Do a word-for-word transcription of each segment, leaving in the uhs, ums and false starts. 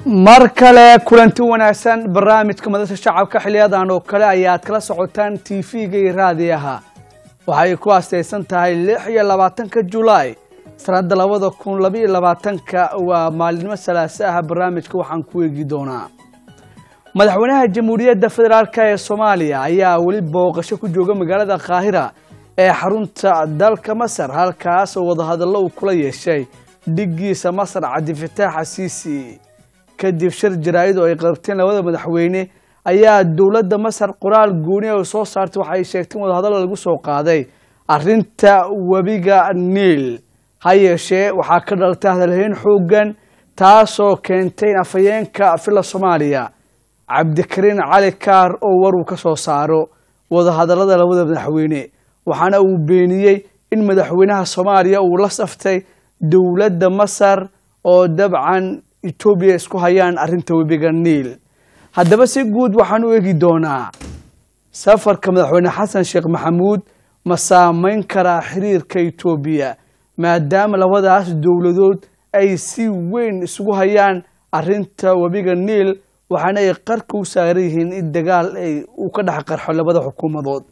markale kulanti wanaagsan barnaamijka madasha shacabka xiliyadan oo kale ayaad kala socotaan T V-ga iyo raadiyaha waxay ku aasaysan tahay lix iyo labaatanka July sanada labada kun laba iyo labaatanka waa maalinimo salaasa ah barnaamijka waxaan ku eegi doonaa madaxweynaha jamhuuriyadda federaalka ee Soomaaliya ayaa wali booqasho ku jooga magaalada Qaahira ee xarunta dalka Masar halkaas oo wada hadallo uu kula yeeshay dhigiisa Masar Cabdi Fataax Asiisi kadib shir jaraa'id oo ay qabteen labada madaxweyne ayaa dawladda Masar qoraal gooni ah oo soo saartay waxa ay sheegtay wada hadal lagu soo qaaday arinta wabiga Niil hayeeshee waxa ka dhaltay hadalhayn xoogan taasoo keentay afayeenka fila Soomaaliya Cabdikariin Cali Kaar oo war uu ka soo saaro wada hadallada labada madaxweyne waxaana uu beeniyay in madaxweynaha Soomaaliya uu la saftay dawladda Masar oo dabcan Ethiopia isku hayaan arinta wabiga Niil haddaba si guud waxaan u eegi doonaa safarka madaxweyne Xasan Sheekh Maxamuud ma saameyn kara xiriirka Ethiopia maadaama labadaas dawladood ay si weyn isugu hayaan arinta wabiga Niil waxaana ay qarka u saaran yihiin in dagaal ay u ka dhex qarxo labada xukuumadood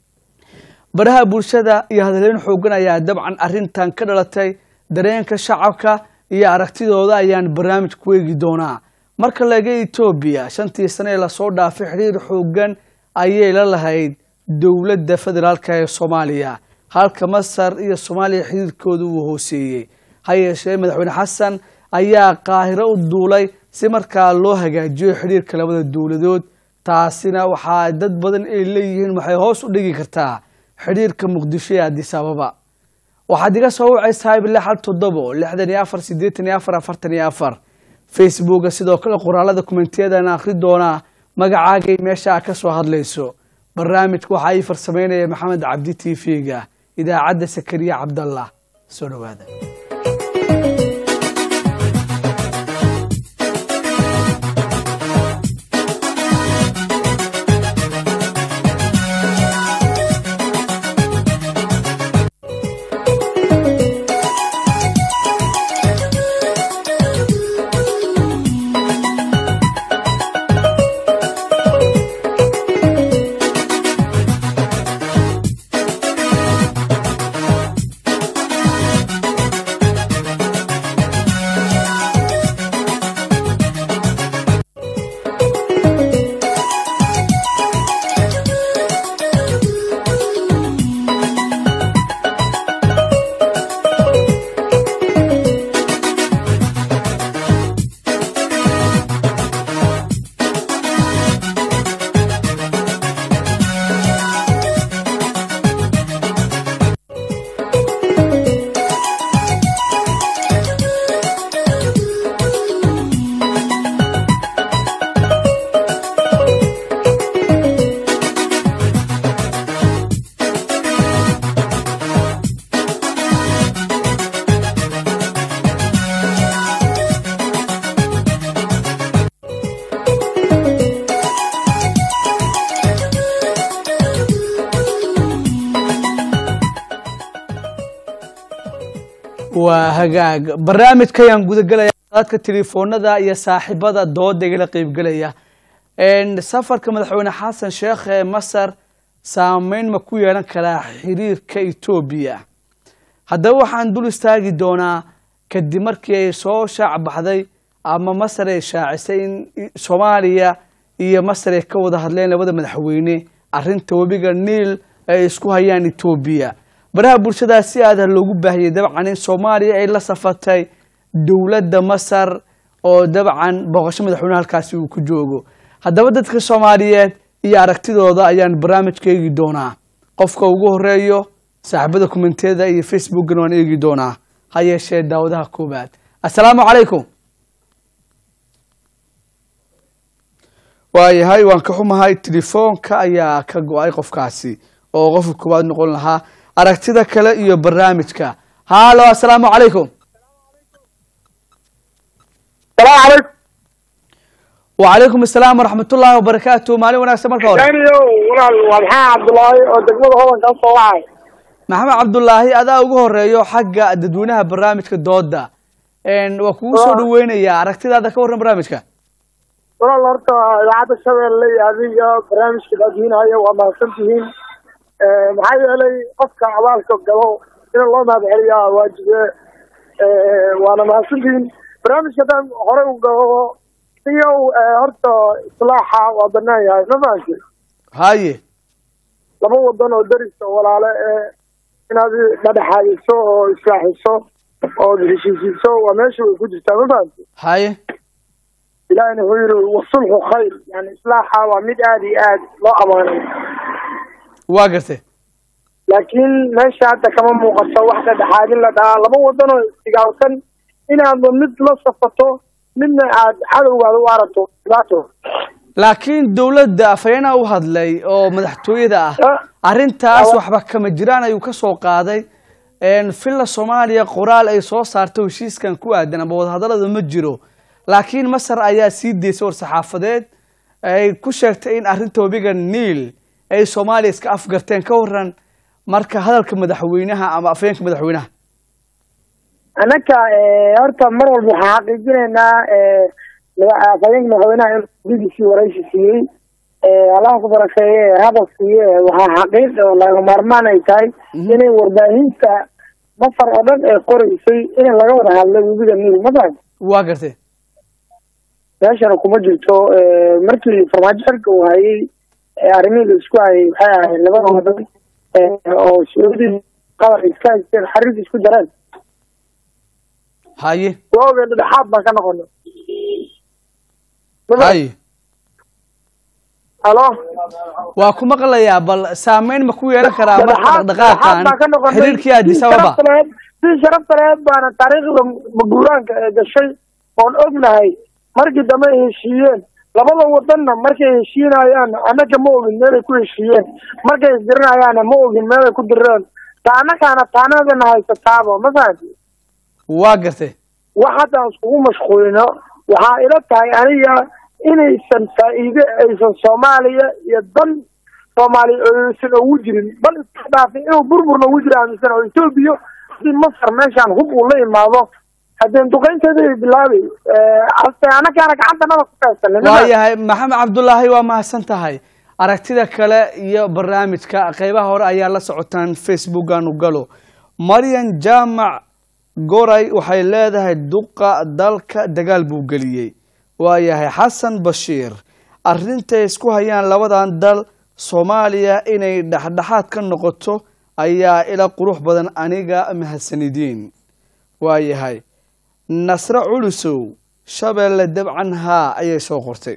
baraha bulshada iyo hadalhayn xoogan ayaa dabcan arintan ka dhalatay dareenka shacabka iyo aragtidooda ayaan barnaamij ku eegi doonaa marka laga Ethiopia shantii sano ee la soo dhaafay xiriir xoogan ayay la lahayd dawladda federaalka ee Soomaaliya halka Masar iyo Soomaaliya xiriirkoodu uu hooseeyay hayeeshee madaxweyne Xasan ayaa Qaahiro u duulay si markaa loo hagaajiyo xiriirka labada dawladood taasina waxa dad badan ay leeyihiin waxay hoos u dhigi kartaa xiriirka Muqdisho iyo Addis Ababa waxaad iga soo wacaysaa bilaa hal toddobo lixdan iyo afar siddeetan iyo afar afartan iyo afar Facebook sidoo kale qoraalada kumentiyada aan akhri doonaa magacaaga meesha ka soo hadlayso barnaamijku waxa ay farsameynaya Maxamed Cabdi T V-ga idaacadda Sakariya Cabdallah soo dhawaada وهجاج برنامج كيان جود جليا dadka telefoonada iyo saaxiibada dooda igala qayb galaya in safarka madaxweyne Xasan Sheekh ee Masar saameyn ma ku yeelan kara xiriirka Ethiopia haddaba waxaan dul istaagi doonaa kadib markii ay soo shaac baxday ama Masar ay shaacisay in Soomaaliya iyo Masar ay ka wada hadleen labada madaxweyne arinta wabiga Niil ay isku hayaan Ethiopia baraha bulshada si aad loogu baahiyay dabcan in Soomaaliya ay la safatay dawladda Masar oo dabcan booqasho madaxweyne halkaas uu ku joogo haddaba dadka Soomaaliyeed iyo aragtidooda ayaan barnaamijka eegi doonaa qofka ugu horeeyo saaxiibada kumentiyada iyo Facebook-na waan eegi doonaa hayeeshee daawadaha koobaad assalaamu calaykum waayahay waan ka xumahay telefoonka ayaa ka go'ay qofkaasi oo qofka koobaad noqon lahaa aragtida kale iyo barnaamijka halo assalaamu calaykum السلام عليكم وعليكم السلام ورحمة الله وبركاته مالي وناكسة مركة ورحمة محمد عبد الله ودقمة هو كان صلاحي محمد عبد الله أدا ugu horeeyo xagga dadweynaha barnaamijka dooda waa kugu soo dhaweynayaa aragtidaada ka warran barnaamijka walaal horta idaacadda Shabeelle iyo adiga barnaamijka dadweynaha waa mahadsan tihiin maxaa yeelay qofka abaalka galo in loo mahadceliyaa waajibe waana mahadsan tihiin barnaamijka dan hore u galo iyo horta islaaxa waa banaan yahay ma fahanti haye laba wadan oo daris oo walaale ee inaad dhadhaxayso oo islaaxiso oo heshiisiiso waa meesha ku jirtaa ma fahanti haye ilaahna wuxuu yiri wasulhu khayr yani islaaxa waa mid aad iyo aad loo amaanay waa gartay laakiin meesha hadda kama muuqato wax dhadhaxaadin la dhaa laba wadan oo isigaalkan inaad mid la safato midna aad cadowgaada u aragto dhibaato laakiin dawladda afayna u hadlay oo madaxtooyada ah arrintaas waxba kama jiraan ayuu ka soo qaaday filla Soomaaliya qoraal ay soo saartay heshiiskan ku aadan ama wadahadalada ma jiro laakiin Masar ayaa sii deysay war saxaafadeed ay ku sheegtay in arrinta wabiga Niil ay Soomaaliya iska afgarteen ka waran marka hadalka madaxweynaha ama afayeenka madaxweynaha anaka horta mar walba waxaan xaqiijinaynaa afayeenka madaxweynaha in B B C waraysi siiyey Allah ku barakeeye hadal siiyey waxaa xaqiiq oo laga maarmaan ay tahay inay warbaahinta Masar oo dhan ay qoraysay in laga wada hadlo wabiga Niil madan waa gartay meeshana kuma jirto markii farmaajoka uu hayay arrimaha isku hayay waxay ahayd labada wadan oo Suudiga qabar iska haysteen xiriir isku dareen haye waaga dhexaad baan ka noqonay haye alo waa ku maqlayaa bal saameyn ma ku yeelan karaa marka dhaqdhaqaaqan xiriirkii Addis Ababa si sharafta leh baan taariikhda maguuraanka ee gashay oo ognahay markii dambe ay heshiiyeen labada wadanna markay heshiinayaan annaga ma ogin meel ay ku heshiiyeen markay isdirinayaan ma ogin meel ay ku direen taanakaana taanadana haysataaba ma fahanti waa gartay waxaan isku mashquulino waxa ila tahay aniga inaysan faa'iido aysan Soomaaliya iyo dan Soomaaliya aysan ugu jirin bal isdhaafay inuu burburna ugu jiraan oo Itoobiya si Masar meeshan hub u la imaado hadeen duqeynteeda bilaabay ee asana kana gacantanada ku kaashanay waayahay maxamed cabdullaahi waa mahadsan tahay aragtida kale iyo barnaamijka qaybaha hore ayaa la socotaan Facebook aanu galo Marian Jaamac Goray waxay leedahay duqa dalka dagaal buu galiyay waayahay Xasan Bashiir arrinta isku hayaan labadan dal Soomaaliya inay dhaxdhaxaad ka noqoto ayaa ila qurux badan aniga mahadsanidin waayahay Nasra Culusow Shabeelle dabcan ha ayay soo qortay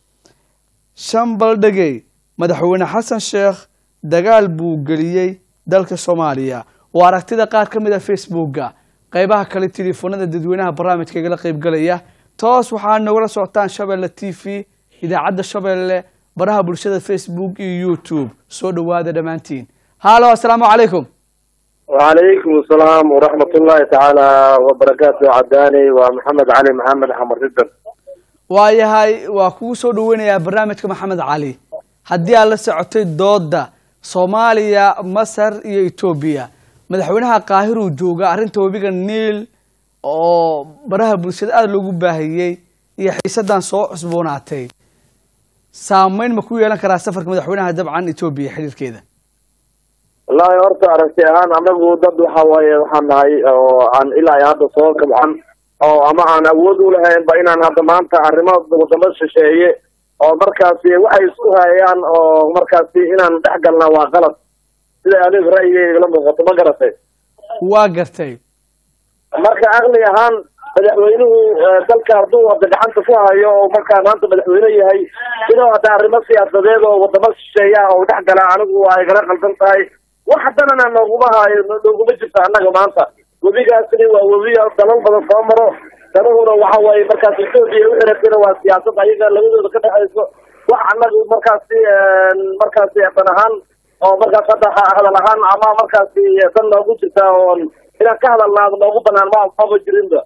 Shambal Dhagey madaxweyne Xasan Sheekh dagaal buu galiyay dalka Soomaaliya waa aragtida qaar ka mid ah Facebook-ga qaybaha kale telefoonada dadweynaha barnaamijka igala qayb galaya toos waxaa nagula socotaan Shabeelle T V idaacadda Shabeelle baraha bulshada Facebook iyo YouTube soo dhawaada dhamaantiin halo assalaamu calaykum وعليكم السلام ورحمة الله تعالى وبركاته عداني ومحمد علي محمد حمر جدا waayahay waa kugu soo dhaweynayaa barnaamijka Maxamed Cali haddii aad la socotay dooda Soomaaliya Masar iyo Itoobiya madaxweynaha Qaahiro jooga arrinta wabiga Niil oo baraha bulshada aad loogu baahiyay iyo xiisadan soo cusboonaatay saameyn ma ku yeelan karaa safarka madaxweynaha dabcan Itoobiya xiriirkeeda والله horta aragti ahaan anagu dad waxa waaye waxaan nahay oo aan ilaa hadda soo kabcan oo ama aan awood u lahayn ba inaan hadda maanta arrimaha wadamo shisheeye oo markaasi waxay isku hayaan oo markaasi inaan dhex galna waa qalad sida aniga ra'yigayga la muuqato ma garatay waa gartay marka aqli ahaan madaxweynuhu dalka hadduu hadda gacanta ku hayo oo markaa maanta madaxweyne yahay inuu hadda arrimo siyaasadeed oo wadamo shisheeye oo dhex gala anigu ay kala qaldan tahay wax haddana nooguma hayo nooguma jirto annaga maanta webigaasini waa webiga dalal badan soo maro danahuna waxa waaye markaas Itoobiya u xiratayna waa siyaasad ayaga labadooda ka dhaxayso wax annaga markaasi markaasi dan ahaan oo markaas hadda hadal ahaan ama markaasi dan noogu jirta oo inaan ka hadalnaado noogu banaan ma aqoon jirinba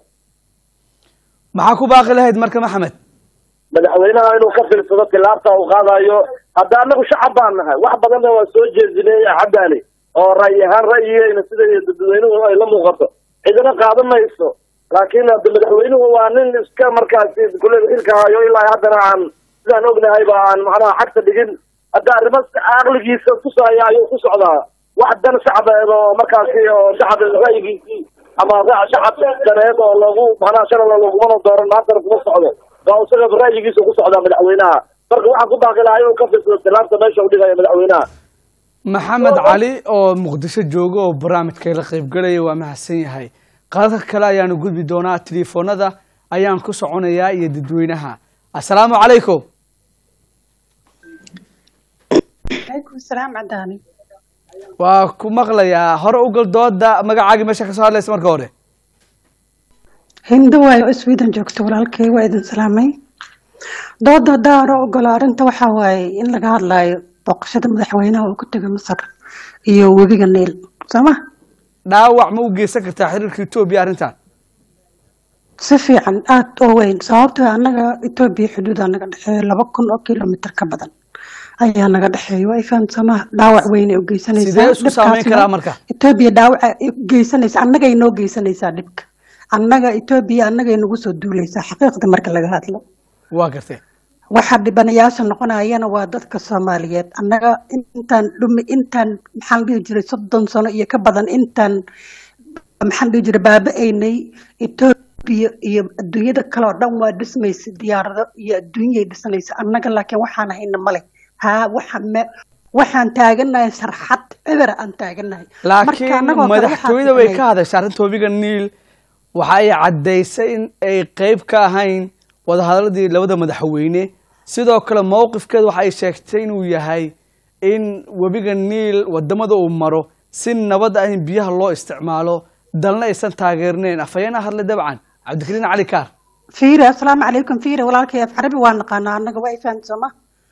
maxaa ku baaqi lahayd marka Maxamed madaxweynaha inuu ka fiirsado tilaabta uu qaadayo hadda anagu shacab baan nahay wax badan waa soo jeedinay Cadaani oo ra'yi ahaan ra'yigeena sida dadweynuhu ay la muuqato cidina qaadan mayso laakiin hadda madaxweynuhu waa nin iska markaasi kule ilka hayo ilaa haddana aan sidaan ognahay ba aan macnaha xagta dhigin hadda arrimo caqligiisa tusaya ayuu ku socdaa wax dan shacbeed oo markaasi oo shacab ra'yigiisii ama shacab daneed oo lagu macnaha shalala lagumana dooran maantana kuma socdo waa isaga ra'yigiisa ku socdaa madaxweynaha marka waxaan ku baaqi lahaa inuu ka fiirsado tilaabta meesha u dhigaya madaxweynaha maxamed cali oo muqdisho jooga oo barnaamijka la qaybgalaya waa mahadsan yahay qaadka kale ayaanu gudbi doonaa telefoonada ayaan ku soconayaa iyo dadweynaha assalaamu calaykum عليكم السلام عداني waa ku maqlayaa hore u gal dooda magacaagii meesha ka soo hadlaysa marka hore هند واي سويدن joogto walaalkay waa idin salaamay dooda daaro ogol arinta waxa waaye in laga hadlayo boqoshada madaxweynaha oo ku tagay Masar iyo webiga Nile sama dhaawac ma u geysan kartaa xiriirka Itoobiya arrintan si fiican aad oo weyn sababtoo anaga Itoobiya xuduud anaga dhaxay laba kun oo kiiloomitir ka badan ayaa naga dhaxeeyo way fahamsama dhaawac weyn oo geysanaysa sidee isku saameyn karaa marka Itoobiya dhaawac geysanaysa anaga inoo geysanaysa dhibka annaga Itoobiya annaga inagu soo duulaysa xaqiiqda marka laga hadlo waa gartay waxa dhibanayaasha noqonayana waa dadka Soomaaliyeed annaga intaan dhumi intaan maxaan dhihi jiray soddon sano iyo ka badan intaan maxaan dhihi jiray baabaynay Itoobiya iyo adduunyada kale oo dhan waa dhismaysa diyaarado iyo adduunyada dhismaysa annaga laakiin waxaan hayna male ha waxaan waxaan taaganahay sarxad eber aan taaganahay laakiin madaxtooyada way ka hadashay arrinta webiga Nile waxa ay cadeysay in ay qayb ka ahayn wada hadaladii labada madaxweyne sidoo kale mowqifkeedu waxa ay sheegtay inuu yahay in webiga Nile wadamada uu maro si nabad ah in biyaha loo isticmaalo dalna aysan taageernayn afayana hadlay dabcan cabdikariin cali kaar fiira assalaamu calaykum fiira walaalkay af carabi waan naqaanaa annaga way fahamsama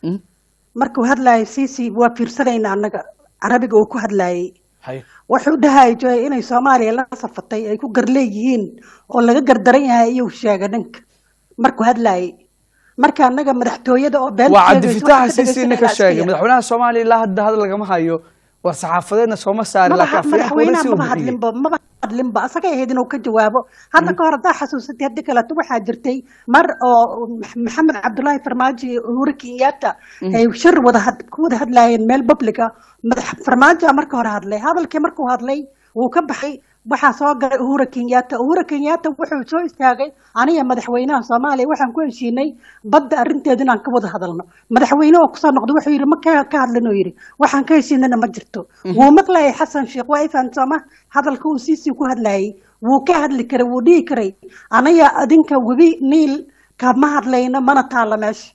markuu hadlaayay sisi waa fiirsanayna annaga carabiga uu ku hadlaayay wuxuu dhahay joy inay Soomaaliya la safatay ay ku garleeyihiin oo laga gardaran yahay iyo sheega dhanka markuu hadlaayay marka anaga madaxtooyada oo been waa cabdifitaax sisi ninka sheegay madaxweynaha Soomaaliya la hadda hadal lagama hayo war saxaafadeedna sooma saari laakiin madaxweynaha ma hadlinba ma hadlinba asaga ahayd inuu ka jawaabo hadda ka hor hadaa xasuusatay hadda kale waxaa jirtay mar oo maxamed cabdullaahi farmaajo iyo Uhuru Kenyatta ay shir wada wada hadlaayeen meel public ah madax farmaajo marka hore hadlay hadalkii markuu hadlay wuu ka baxay waxa soo galay Uhuru Kenyatta Uhuru Kenyatta wuxuu soo istaagay aniga madaxweynaha Soomaaliya waxaan ku heshiinay badda arinteeda inaan ka wada hadalno madaxweynaha oo ku soo noqday wuxuu yiri ma ka hadlano yiri waxaan ka heshiinana ma jirto wuu maqlay Xasan Sheekh waa ifaan sama hadalka uu siisi ku hadlayay wuu ka hadli karay wuu dhigi karay aniga adinka webi Nile ka ma hadlayna mana taala meesha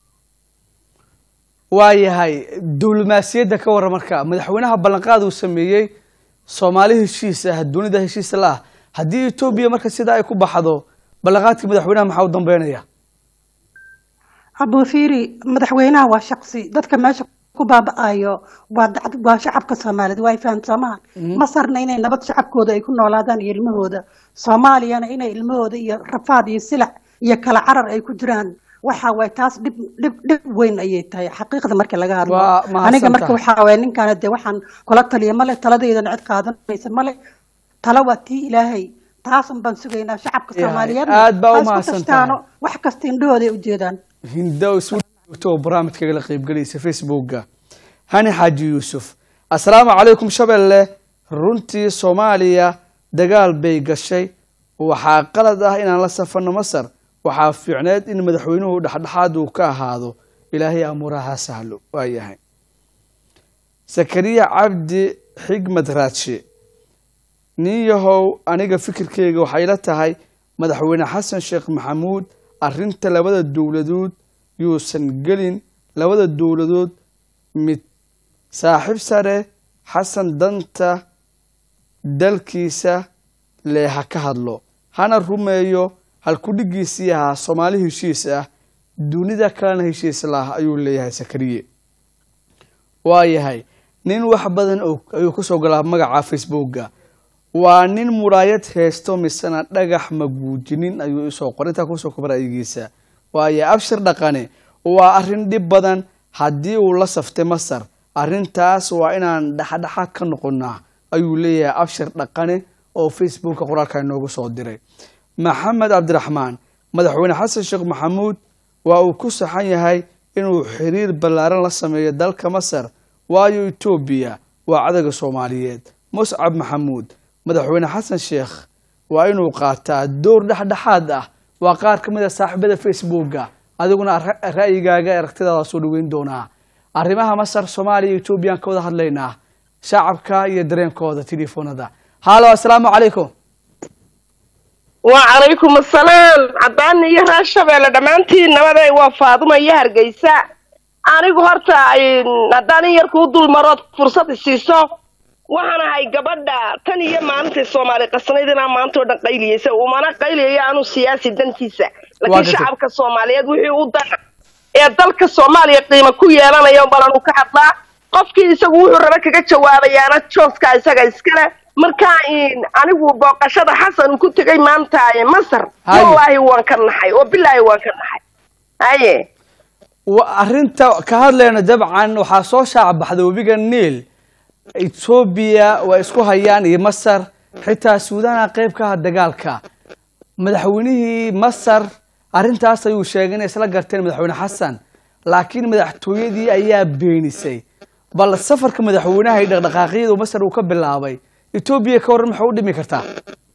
waayahay dawlamaasiyada ka waran marka madaxweynaha ballanqaad uu sameeyay Soomaali heshiis ah dunida heshiis la hadii Itoobiya marka sida ay ku baxdo ballanqaadkii madaxweynaha maxaa u dambeynaya Abu Fiiri madaxweynaha waa shakhsi dadka meesha ku baabaayo waa waa shacabka Soomaaliyeed way fahamsamaan Masarna inay nabad shacabkooda ay ku noolaadaan iyo ilmahooda Soomaaliyana inay ilmahooda iyo rafaad iyo silac iyo kala carar ay ku jiraan waxa way taas dib dib dib weyn ayay tahay xaqiiqda marka laga hadlo aniga marka waxa way ninkan de waxaan kula taliyo male taladeedan cid qaadanaysa male tala waati ilaahay taas ban sugeynaa shacabka Soomaaliyeed aad baa u mahadsantahay wax kasta indhooda u jeedaan hindaw suuto barnaamijka la qayb galaysa Facebook-ga hani xaaji Yuusuf assalaamu calaykum shabeelle runtii Soomaaliya dagaal bay gashay waxa qalad ah inaan la safano Masar waxaa fiicneed in madaxweynuhu dhaxdhaxaad uu ka ahaado ilaahay amuraha sahlo waayahay Sakariya Cabdi Xigmad Raadshe niyahow aniga fikirkeyga waxay la tahay madaxweyne Xasan Sheekh Maxamuud arrinta labada dawladood yuusan gelin labada dawladood mid saaxiib sare Xasan danta dalkiisa leeha ka hadlo hana rumeeyo hal ku dhigiisii ahaa Soomaali heshiis ah dunida kalena heshiis lah ayuu leeyahay Sakariye waayahay nin wax badan ayuu ku soo galaa magaca Facebook-ga waa nin muraayad heesto misana dhagax maguujinin ayuu isoo qorinta ku soo kabaraygiisa waaye abshir dhaqane waa arrin dib badan haddii uu la saftay Masar arrintaas waa inaan dhaxdhaxaad ka noqonnaa ayuu leeyahay abshir dhaqane oo Facebook-ka qoraalka inoogu soo diray maxamed cabdiraxmaan madaxweyne xasan sheekh maxamuud waa uu ku saxan yahay inuu xiriir ballaaran la sameeyo dalka masar waayo etoobiya waa cadowga soomaaliyeed muscab maxamuud madaxweyne xasan sheekh waa inuu qaataa door dhexdhexaad ah waa qaar ka mid a saaxiibada facebooka adiguna ra'yigaaga aragtidaada soo dhaweyn doonaa arrimaha masar soomaaliya iyo etoobiya ka wada hadlaynaa shacabka iyo dareenkooda telefoonada halo assalaamu calaykum وعليكم السلام عداني يا راشبيل دمانتي نبداي waa Faaduma iyo Hargeysa anigu horta hadaan yar ku dul maro fursad siiso waxaan ahay gabadha tan iyo maanta Soomaali qasnaydina maanta oo dhan qayliyaysa oo mana qayliyay aanu siyaasi dantiisa laakiin shacabka Soomaaliyeed wixii uu dan ee dalka Soomaaliya qiimo ku yeelanayo balan uu ka hadlaa qofkii isagu wuxuu raba kaga jawaabayaana jooska isaga iskale marka in anigu booqashada Xasan ku tagay maanta ee Masar wallahi waan ka naxay oo billahi waan ka naxay haye wa arinta ka hadlayna dabcan waxa soo shaac baxday wabiga Niil Ethiopia waa isku hayaan iyo Masar xitaa Suudaan qayb ka dagaalka madaxweynihii Masar arintaas ayuu sheegay in isla garteen madaxweyne Xasan laakiin madaxtooyadii ayaa beenisay bal safarka madaxweynaha ay dhaqdhaqaaqyada Masar uu ka bilaabay Ethiopia ka waran maxay u dhimi kartaa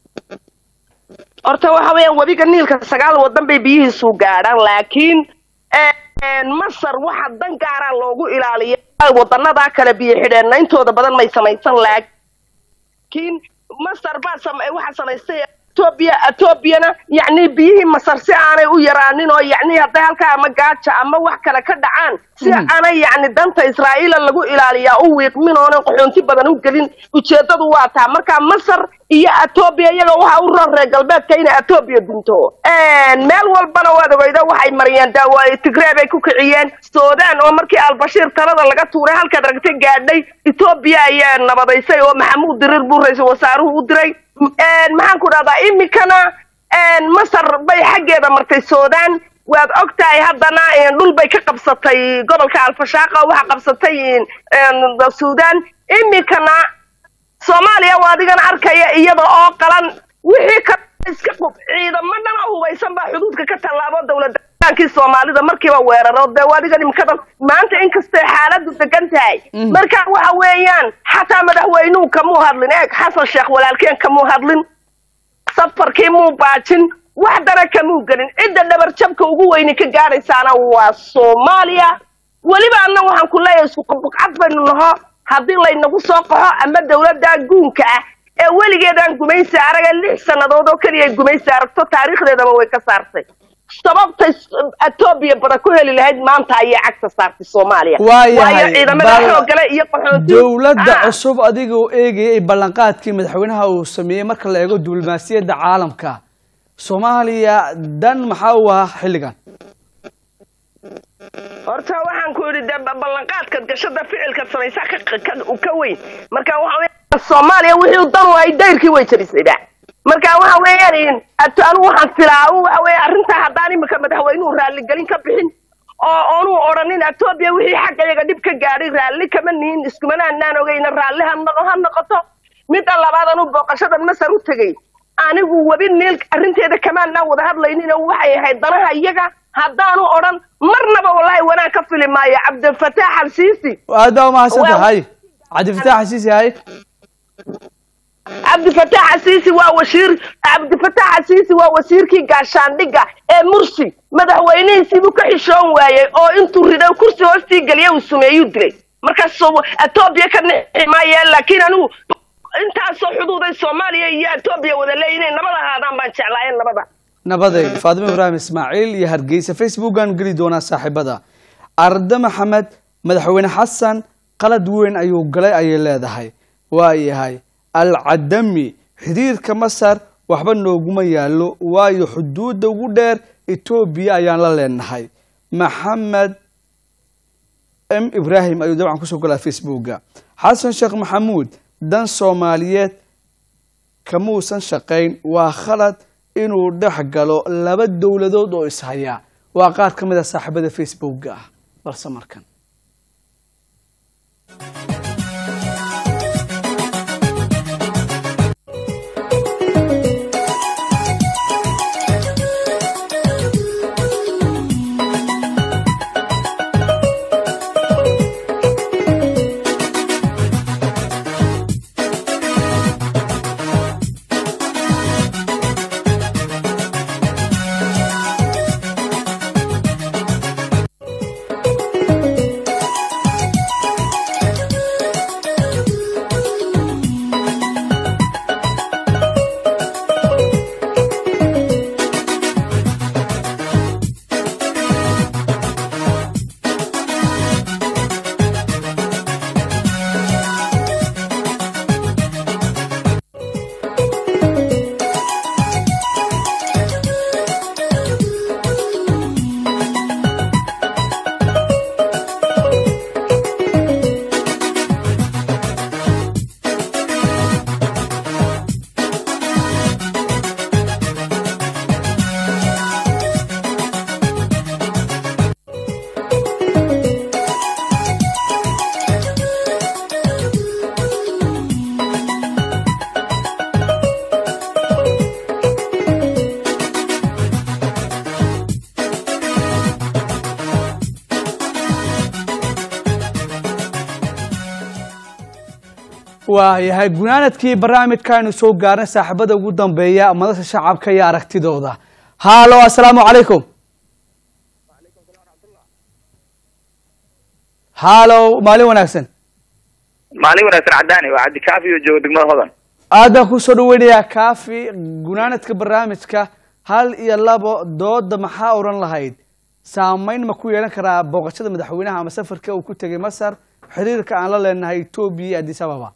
horta waxa weeyaan wabiga Niilka sagaal wadan bay biyihiisu gaadhaan laakiin een Masar waxa dan gaar ah loogu ilaaliyo wadanada kala biyo xidheena intooda badan may samaysan laakiin Masar baa samay waxa samaystay Ethiopia Ethiopia yani biyihi Masar si aanay u yaraanin oo yani hadda halka ama gaaja ama wax kale ka dhacaan si aanay yani danta Israa'iil lagu ilaaliyo oo wiiqmin oo qaxoonti badan u galin ujeedadu waa taa marka Masar iyo Ethiopia iyaga waxa u roon reer galbeedka in Ethiopia dunto een meel walbana waad ogeyda waxay mariyaan daaway Tigray bay ku kiciyeen Suudaan oo markii Al-Bashir talada laga tuuray halka ragtay gaadhay Ethiopia ayaa nabadaysay oo Maxamuud Dirir buu ra'iisul wasaaruhu u diray een maxaan ku dhahdaa imikana een Masar bay xageeda martay Suudaan waad ogtahay haddana dhul bay ka qabsatay gobolka Al-Fashaqa waxa qabsatay een Suudaan imikana Soomaaliya waa adigan arkaya iyada oo qalan wixii ka iska qub ciidamadana hubaysan baa xuduudka ka tallaabo dawladda kii Soomaalida markiiba weeraro waa adigan imkada maanta in kasta xaaladdu degan tahay marka waxa weeyaan xataa madaxweynuhu kamu hadlin eeg Xasan Sheekh walaalkeen kamu hadlin safarkii muu baajin wax dara kamu galin cidda dhabar jabka ugu weyn ka gaaraysaana waa Soomaaliya waliba anna waxaan ku leeyahay isku qabqad baynu naho haddii la inagu soo qaxo ama dawladda guunka ah ee weligeedaan gumaysi araga lix sanadood oo kaliya gumaysi aragto taariikhdeedaba way ka saartay sababta Ethiopia bada ku heli lahayd maanta ayay cagta saartay Soomaaliya waayo ciidamada xoog leh iyo qaxoonti dawladda cusub adiga oo eegay ballanqaadkii madaxweynaha uu sameeyay marka la eego diblomaasiyadda caalamka Soomaaliya dan maxaa u ah xilligan horta waxaan ku yiri ballanqaadka gashada ficilka samaysa ka weyn marka waxa weeyaan Soomaaliya wixii u dan way dayrkii way jirisay marka waxa weeyaan anu waxaan filaa waxa weey arinta hadaan imika madaxweynuhu raali galin ka bixin oo aanu oranin Ethiopia wixii xaqayga dib ka gaaray raali kama niin iskumanaan ogeyna raali ha noqoto mid labaad anu booqashada Masar u tagay anigu wabi Niil arinteeda kamaan wada hadlaynin waxay ahayd danaha iyaga hadaan oran marnaba wallahi wanaa ka filimaayo Cabdi Fataax Al-Siisi aad ma hasantahay Cabdi Fataax Al-Siisi hay عبد الفتاح السيسي ووزير عبد الفتاح السيسي ووزير كي غاشاندغا ee mursi madaxweynihiisii buu ka xishoon waayay oo intuu riday kursi hoostii galiyay uu sameeyo dilay markaas Ethiopia ka nimaayay laakiin anu intaas soo xuduuday Soomaaliya iyo Ethiopia wada leeyeen nabada haadaan baan jeclaayeen nabada nabaday Faadimo Ibrahim Ismaaciil iyo Hargeysa Facebook-aan gali doona saaxiibada Arda Maxamed madaxweyne Xasan qalad weyn ayuu galay ay leedahay waa yahay العدمي حديث كمصر وحبا نوغما يالو وايو حدود ugu dheer Ethiopia ayaan la leenahay محمد ام ابراهيم ayuu dabcan ku soo galay Facebook Xasan Sheekh Maxamuud dan Soomaaliyeed kamuusan shaqeyn waa khalad inuu dhex galo laba dawladood oo is haya waa qaar kamid ah saaxiibada Facebook ah balse markan waayahay gunaanadkii barnaamijkaaynu soo gaarnay saaxiibada ugu dambeeya madasha shacabka iyo aragtidooda. haalo assalaamu calaykum. haalo maalin wanaagsan. maalin wanaagsan cadaani waa cabdi kaafi oo jooga degmada hodan. aad baan kusoo dhaweynayaa kaafi. gunaanadka barnaamijka hal iyo labo dooda maxaa oran lahayd? saamayn ma ku yeelan karaa booqashada madaxweynaha ama safarka uu ku tegay Masar xiriirka aan la leenahay Itoobiya iyo Addis Ababa?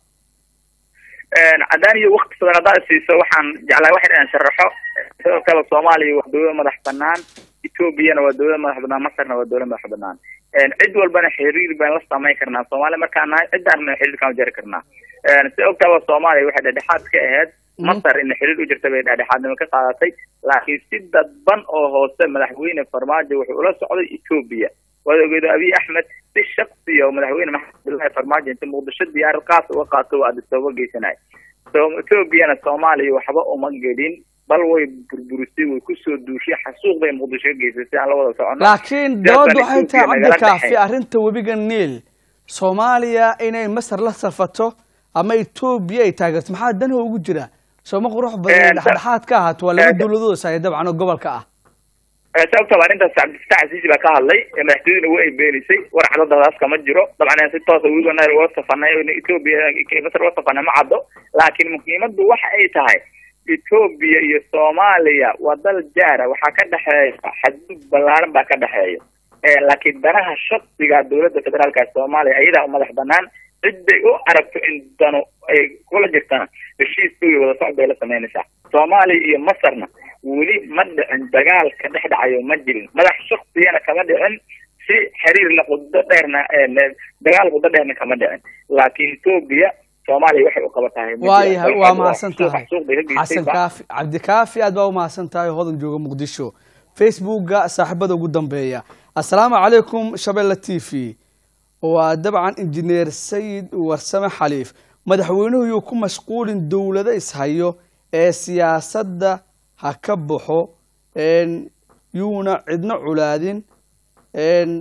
cadaani iyo waqti badan hadda siiso waxaan jeclahay wax inaan sharaxo sidoo kale Soomaaliya waa dawlad madax bannaan, Itoobiyana waa dawlad madax bannaan, Masarna waa dawlad madax bannaan. een cid walbana xiriir baan la sameyn karnaa. Soomaaliya markaan nahay cid aan xiriirkaan jari karnaa. een sidoo kale Soomaaliya waxay dhexdhexaad ka ahayd Masar in xiriir u jirta bay dhexdhexaadnimo ka qaadatay, laakiin si dadban oo hoose madaxweyne Farmaajo wuxuu ula socday Itoobiya. wadageeda Abiy Ahmed si shakhsi ah madaxweyne Maxamed Farmaajo inta Muqdisho diyaar qaas uga qaato oo Addis Ababa geysanay. soo Itoobiyana Soomaaliya waxba uma gelin bal way burburisay way ku soo duushay xasuuq bay Muqdisho geysatay aan la wada socono. laakiin dood waxay tahay Cabdi Kaafi arrinta webiga Niil Soomaaliya inay Masar la safato ama Itoobiya ay taageerto maxaa dan ugu jira? soo ma qurux badan dhexdhexaad ka ahaato waa laba dawladood saaxiib dabcan oo gobolka ah. sababta waa inta Cabdi Aziz baa ka hadlay madaxweynuhu way beenisay war cadadaas kama jiro dabcan si toos ah webiga Niil oo safanay in Itoobiya ay Masar oo safanay ma caddo, laakiin muhiimadu waxa ay tahay Itoobiya iyo Soomaaliya waa dal jaara waxa ka dhaxeeya xadud ballaaran baa ka dhaxeeya. ee laakiin danaha shakhsiga dawladda federaalka Soomaaliya ayada madax bannaan cidday u aragto in dano ay kula jirtana heshiiskii wada socday la sameynaysaa. Soomaaliya iyo Masarna weli ma dhicin dagaal ka dhex dhacayo ma jirin madax shakhsiyana kama dhicin si xiriir la qoddo dheerna dagaal qoddo dheerna kama dhicin. laakiin Itoobiya Soomaaliya waxay u qabatahay waayahay waa mahadsan tahay xasan kaafi cabdi kaafi aad baa u mahadsan tahay hodan jooga Muqdisho. facebookga saaxiibada ugu dambeeya. assalaamu calaykum Shabeelle T V. waa dabcan injineer Sayid Warsame Xaliif. madaxweynuhu yuu ku mashquulin dawladda ishayo ee siyaasadda ha ka baxo een yuuna cidna culaadin een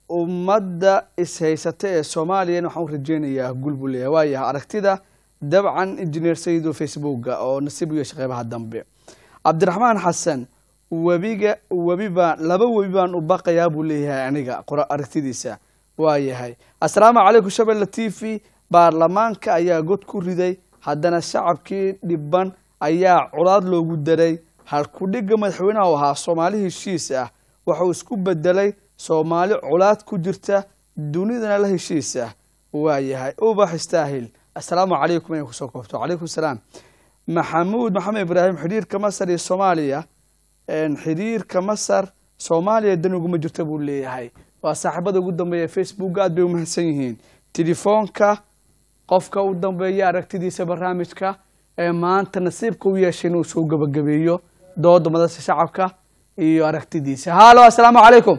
ummadda ishaysata ee Soomaaliya waxaan rajeynayaa gulbulaya waayahay aragtida dabcan injineer Sayid oo facebookga oo nasiib iyo shaqeebaha dambe. Cabdiraxmaan Xasan webiga webiba laba webi baan u baqayaa buu leeyahay aniga qora aragtidiisa. waayahay assalaamu calaykum Shabeelle T V. baarlamaanka ayaa god ku riday haddana shacabkii dhibban ayaa culaad loogu daray halku dhiga madaxweynaha oo ahaa Soomaali heshiis ah wuxuu isku bedelay Soomaali culaad ku jirta dunidana la heshiis ah. waayahay ubax istaahil. assalaamu calaykum in ku soo koobto. calaykum salaam. maxamuud maxamed ibraahim xiriirka Masar iyo Soomaaliya een xiriirka Masar Soomaaliya dan ugu ma jirta buu leeyahay. waa saaxiibada ugu dambeeya Facebook aad bay u mahadsan yihiin. telefoonka qofka u dambeeya aragtidiisa barnaamijka ee maanta nasiibka u yeeshay inuu soo gabagabeeyo dooda madasha shacabka iyo aragtidiisa. haalo assalaamu calaykum.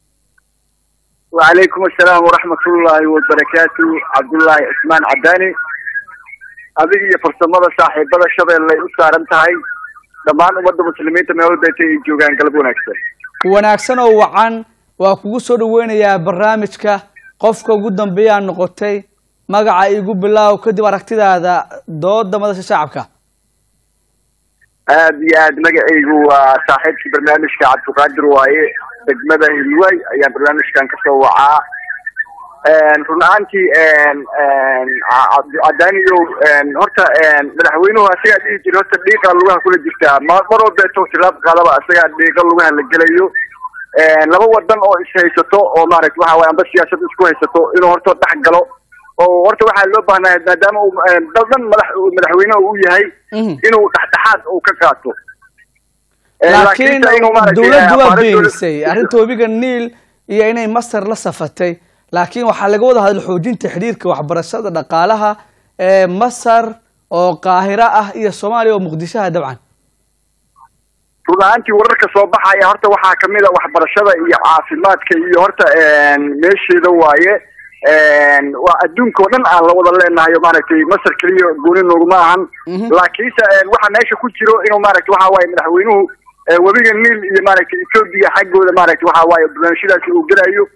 وعليكم السلام ورحمة الله وبركاته. عبد الله عثمان عداني أبي فرصمة صاحب هذا الشباب اللي أسر أنتهي دمان أمد المسلمين تميل بيتي جوجان قلبون أكثر. wanaagsan oo wacan waa kugu soo dhaweynayaa barnaamijka qofka ugu dambeeya noqotay magaca igu bilaaw kadib aragtidaada dooda madasha shacabka. aad iyo aad magacaygu waa saaxiibkii barnaamijka Cabdiqaadir waaye degmada Hilway ayaa barnaamijkan ka soo wacaa. een run ahaantii een een Cadaaniyo een horta een madaxweynuhu asaga dhigi jiray horta dhiiqa lugaha kula jirtaa mar walba intuu tilaab qaadaba asaga dhiiqa lugaha la gelayo. een laba wadan oo is haysato oo maaragtay waxa way amba siyaasad isku haysato inuu horta dhex galo oo horta waxa loo baahnaa maadaama uu dalban madax madaxweynaha uu yahay inuu dhexdhexaad uu ka qaato. laakiin dawladdu waa beenisay arrinta webiga Niil iyo inay Masar la safatay, laakiin waxaa laga wada hadal xoojinta xiriirka waxbarashada dhaqaalaha ee Masar oo Qaahira ah iyo Soomaaliya oo Muqdisho ah dabcan. runtii wararka soo baxaya horta waxaa kamid ah waxbarashada iyo caafimaadka iyo horta een meesheeda waaye een waa adduunka oo dhan aan la wada leenahay maaragtay Masar kaliya gooni nooguma ahan laakiin waxa meesha ku jiro inuu maaragtay waxa waaye madaxweynuhu webiga Niil iyo maaragtay Itoobiya xaggooda maaragtay waxa waaye bulshadaasi uu galayo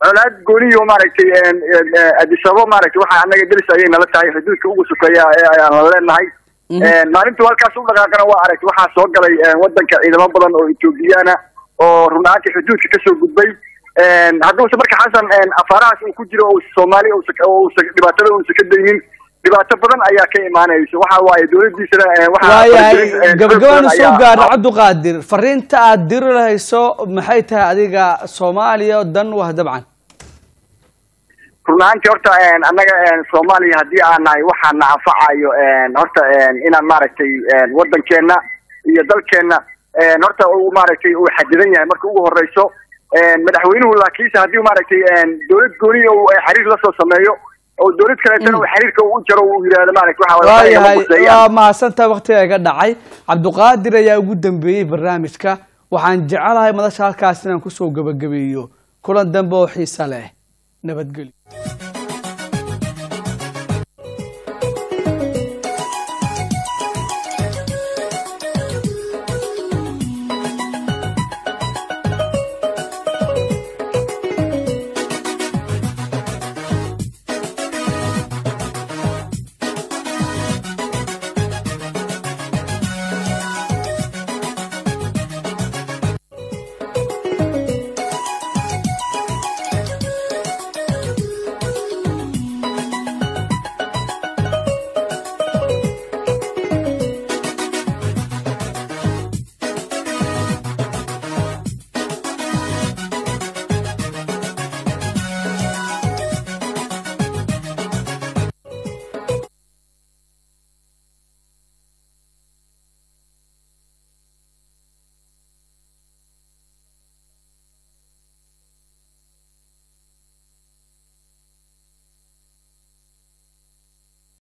colaad gooniyo maaragtay Addis Ababa maaragtay waxa anaga dalis ayay nala tahay xuduudka ugu sukeeya ee aan la leenahay maalintii halkaas u dhaqaaqana waa aragtay waxa soo galay wadanka ciidamo badan oo Ethiopiana oo runaantii xuduudka ka soo gudbay hadduu marka xasan afaarahaas uu ku jiro oo Soomaali oo dhibaatada uu ka daynin dhibaato badan ayaa ka imaanaysa waxa waaye dawladdiisana waxa gabagabada soo gaadhay Cabduqaadir fariinta aad dir lahayso maxay tahay adiga Soomaaliya dan wax dabcan runaantii horta annaga Soomaaliya hadii aan nahay waxa naafacayo horta inaan maaragtay wadankeena iyo dalkeena horta uu maaragtay uu xadidan yahay marka ugu horeyso madaxweynuhu laakiin hadii maaragtay dawlad gooni oo xiriir la soo sameeyo oo dawlad kale tan uu xiriirka uu jaro uu yiraahdo maaragtay waxa waa maasanta waqtiga dhacay Cabduqaadir ayaa ugu dambeeyay barnaamijka waxaan jecelahay madasha halkaas inaan ku soo gabagabeeyo kulan dambe oo xiiso leh nabadgelyo.